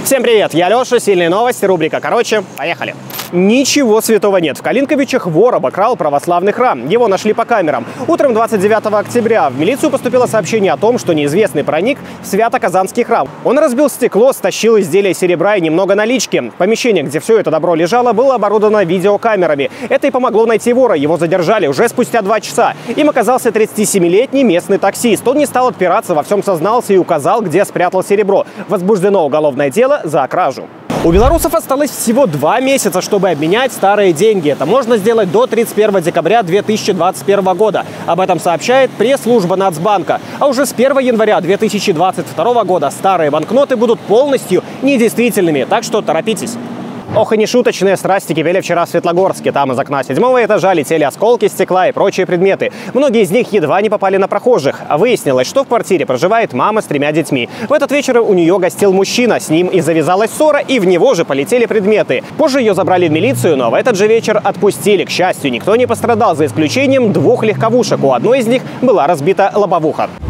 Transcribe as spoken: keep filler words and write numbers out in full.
Всем привет, я Леша, сильные новости, рубрика «Короче». Поехали. Ничего святого нет. В Калинковичах вор обокрал православный храм. Его нашли по камерам. Утром двадцать девятого октября в милицию поступило сообщение о том, что неизвестный проник в Свято-Казанский храм. Он разбил стекло, стащил изделия серебра и немного налички. Помещение, где все это добро лежало, было оборудовано видеокамерами. Это и помогло найти вора. Его задержали уже спустя два часа. Им оказался тридцатисемилетний местный таксист. Он не стал отпираться, во всем сознался и указал, где спрятал серебро. Возбуждено уголовное дело за кражу. У белорусов осталось всего два месяца, чтобы обменять старые деньги. Это можно сделать до тридцать первого декабря две тысячи двадцать первого года. Об этом сообщает пресс-служба Нацбанка. А уже с первого января две тысячи двадцать второго года старые банкноты будут полностью недействительными. Так что торопитесь. Ох и нешуточные страсти кипели вчера в Светлогорске. Там из окна седьмого этажа летели осколки стекла и прочие предметы. Многие из них едва не попали на прохожих. А выяснилось, что в квартире проживает мама с тремя детьми. В этот вечер у нее гостил мужчина. С ним и завязалась ссора, и в него же полетели предметы. Позже ее забрали в милицию, но в этот же вечер отпустили. К счастью, никто не пострадал, за исключением двух легковушек. У одной из них была разбита лобовуха.